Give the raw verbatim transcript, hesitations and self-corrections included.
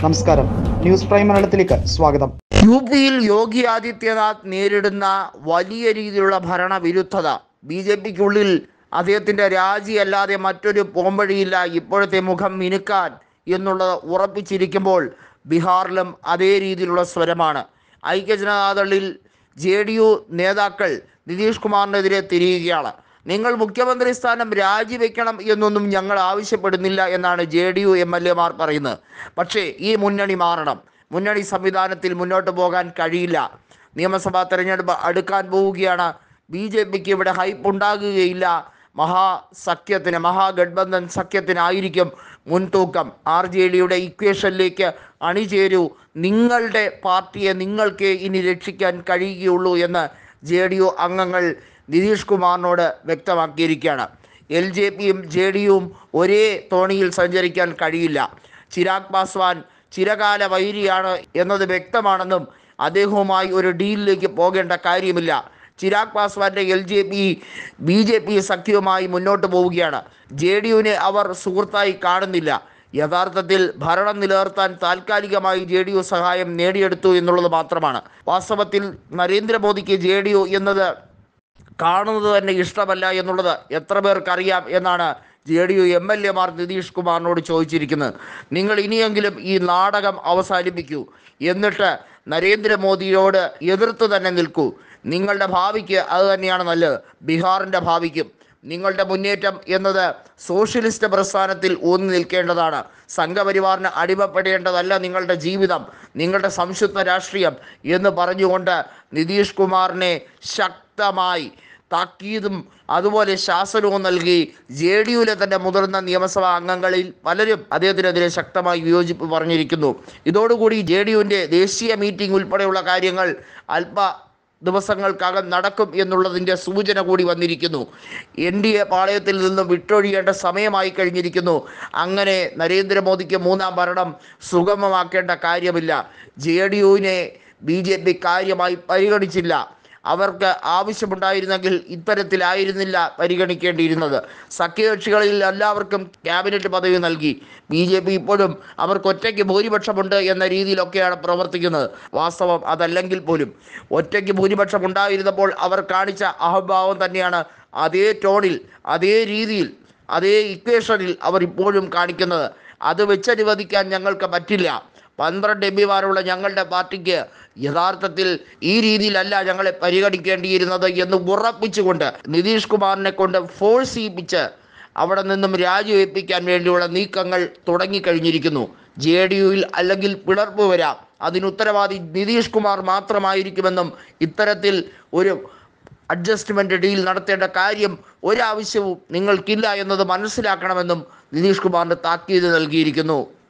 നമസ്കാരം, news prime മലയാളത്തിലേക്ക് സ്വാഗതം. യു പിയിൽ യോഗി ആദിത്യനാഥ് നേരിടുന്ന വലിയ രീതിയിലുള്ള ഭരണവിരുദ്ധത, ബി ജെ പിക്കുള്ളിൽ അദ്ദേഹത്തിൻ്റെ രാജിയല്ലാതെ മറ്റൊരു പോംവഴിയില്ല ഇപ്പോഴത്തെ മുഖം മിനുക്കാൻ എന്നുള്ളത് ഉറപ്പിച്ചിരിക്കുമ്പോൾ ബീഹാറിലും അതേ രീതിയിലുള്ള സ്വരമാണ്. ഐക്യജനതാദളിൽ ജെ ഡി യു നേതാക്കൾ നിതീഷ് കുമാറിനെതിരെ തിരിയുകയാണ്. നിങ്ങൾ മുഖ്യമന്ത്രി സ്ഥാനം രാജിവെക്കണം എന്നൊന്നും ഞങ്ങൾ ആവശ്യപ്പെടുന്നില്ല എന്നാണ് J D U M L എമാർ പറയുന്നത്. പക്ഷേ ഈ മുന്നണി മാറണം. മുന്നണി സംവിധാനത്തിൽ മുന്നോട്ട് പോകാൻ കഴിയില്ല. നിയമസഭാ തെരഞ്ഞെടുപ്പ് അടുക്കാൻ പോവുകയാണ്. ബി ജെ പിക്ക് ഇവിടെ ഹൈപ്പ് ഉണ്ടാകുകയില്ല. മഹാസഖ്യത്തിന്, മഹാഗഡ്ബന്ധൻ സഖ്യത്തിനായിരിക്കും മുൻതൂക്കം. ആർ ജെ ഡിയുടെ ഇക്വേഷനിലേക്ക് അണിചേരൂ, നിങ്ങളുടെ പാർട്ടിയെ നിങ്ങൾക്ക് ഇനി രക്ഷിക്കാൻ കഴിയുകയുള്ളൂ എന്ന് ജെ ഡി യു അംഗങ്ങൾ നിതീഷ് കുമാറിനോട് വ്യക്തമാക്കിയിരിക്കുകയാണ്. എൽ ജെ പിയും ജെ ഡി യുവും ഒരേ തോണിയിൽ സഞ്ചരിക്കാൻ കഴിയില്ല. ചിരാഗ് പാസ്വാൻ ചിരകാല വൈരിയാണ് എന്നത് വ്യക്തമാണെന്നും അദ്ദേഹവുമായി ഒരു ഡീലിലേക്ക് പോകേണ്ട കാര്യമില്ല. ചിരാഗ് പാസ്വാന്റെ L J P B J P സഖ്യവുമായി മുന്നോട്ട് പോവുകയാണ്. ജെ ഡി യുവിനെ അവർ സുഹൃത്തായി കാണുന്നില്ല. യഥാർത്ഥത്തിൽ ഭരണം നിലനിർത്താൻ താൽക്കാലികമായി ജെ ഡി യു സഹായം നേടിയെടുത്തു എന്നുള്ളത് മാത്രമാണ്. വാസ്തവത്തിൽ നരേന്ദ്രമോദിക്ക് ജെ ഡി യു എന്നത് കാണുന്നത് തന്നെ ഇഷ്ടമല്ല എന്നുള്ളത് എത്ര പേർക്കറിയാം എന്നാണ് J D U M L എമാർ നിതീഷ് കുമാറിനോട് ചോദിച്ചിരിക്കുന്നത്. നിങ്ങൾ ഇനിയെങ്കിലും ഈ നാടകം അവസാനിപ്പിക്കൂ, എന്നിട്ട് നരേന്ദ്രമോദിയോട് എതിർത്ത് തന്നെ നിൽക്കൂ. നിങ്ങളുടെ ഭാവിക്ക് അത് തന്നെയാണ് നല്ലത്, ബീഹാറിൻ്റെ ഭാവിക്കും. നിങ്ങളുടെ മുന്നേറ്റം എന്നത് സോഷ്യലിസ്റ്റ് പ്രസ്ഥാനത്തിൽ ഊന്നി നിൽക്കേണ്ടതാണ്. സംഘപരിവാറിന് അടിമപ്പെടേണ്ടതല്ല നിങ്ങളുടെ ജീവിതം, നിങ്ങളുടെ സംശുദ്ധ രാഷ്ട്രീയം എന്ന് പറഞ്ഞുകൊണ്ട് നിതീഷ് കുമാറിനെ ശക്തമായി താക്കീതും അതുപോലെ ശാസനവും നൽകി ജെ ഡി യുവിലെ തന്നെ മുതിർന്ന നിയമസഭാ അംഗങ്ങളിൽ പലരും അദ്ദേഹത്തിനെതിരെ ശക്തമായി വിയോജിപ്പ് പറഞ്ഞിരിക്കുന്നു. ഇതോടുകൂടി ജെ ഡി യുവിൻ്റെ ദേശീയ മീറ്റിംഗ് ഉൾപ്പെടെയുള്ള കാര്യങ്ങൾ അല്പ ദിവസങ്ങൾക്കകം നടക്കും എന്നുള്ളതിൻ്റെ സൂചന കൂടി വന്നിരിക്കുന്നു. എൻ ഡി എ പാളയത്തിൽ നിന്നും വിട്ടൊഴിയേണ്ട സമയമായി കഴിഞ്ഞിരിക്കുന്നു. അങ്ങനെ നരേന്ദ്രമോദിക്ക് മൂന്നാം ഭരണം സുഗമമാക്കേണ്ട കാര്യമില്ല. ജെ ഡി യുവിനെ ബി ജെ പി കാര്യമായി പരിഗണിച്ചില്ല. അവർക്ക് ആവശ്യമുണ്ടായിരുന്നെങ്കിൽ ഇത്തരത്തിലായിരുന്നില്ല പരിഗണിക്കേണ്ടിയിരുന്നത്. സഖ്യകക്ഷികളിൽ എല്ലാവർക്കും ക്യാബിനറ്റ് പദവി നൽകി. ബി ജെ പി ഇപ്പോഴും അവർക്ക് ഒറ്റയ്ക്ക് ഭൂരിപക്ഷമുണ്ട് എന്ന രീതിയിലൊക്കെയാണ് പ്രവർത്തിക്കുന്നത്. വാസ്തവം അതല്ലെങ്കിൽ പോലും ഒറ്റയ്ക്ക് ഭൂരിപക്ഷം ഉണ്ടായിരുന്നപ്പോൾ അവർ കാണിച്ച അഹംഭാവം തന്നെയാണ് അതേ ടോണിൽ, അതേ രീതിയിൽ, അതേ ഇക്വേഷനിൽ അവർ ഇപ്പോഴും കാണിക്കുന്നത്. അത് വെച്ചനുവദിക്കാൻ ഞങ്ങൾക്ക് പറ്റില്ല. പന്ത്രണ്ട് എം പിമാരുള്ള ഞങ്ങളുടെ പാർട്ടിക്ക് യഥാർത്ഥത്തിൽ ഈ രീതിയിലല്ല ഞങ്ങളെ പരിഗണിക്കേണ്ടിയിരുന്നത് എന്ന് ഉറപ്പിച്ചുകൊണ്ട് നിതീഷ് കുമാറിനെ കൊണ്ട് ഫോഴ്സ് ചെയ്യിപ്പിച്ച് അവിടെ നിന്നും രാജിവെപ്പിക്കാൻ വേണ്ടിയുള്ള നീക്കങ്ങൾ തുടങ്ങിക്കഴിഞ്ഞിരിക്കുന്നു. ജെ ഡി യുവിൽ അല്ലെങ്കിൽ പിളർപ്പ് വരാം, അതിനുത്തരവാദി നിതീഷ് കുമാർ മാത്രമായിരിക്കുമെന്നും ഇത്തരത്തിൽ ഒരു അഡ്ജസ്റ്റ്മെൻറ്റ് ഡീൽ നടത്തേണ്ട കാര്യം ഒരാവശ്യവും നിങ്ങൾക്കില്ല എന്നത് മനസ്സിലാക്കണമെന്നും നിതീഷ് കുമാറിന് താക്കീത് നൽകിയിരിക്കുന്നു.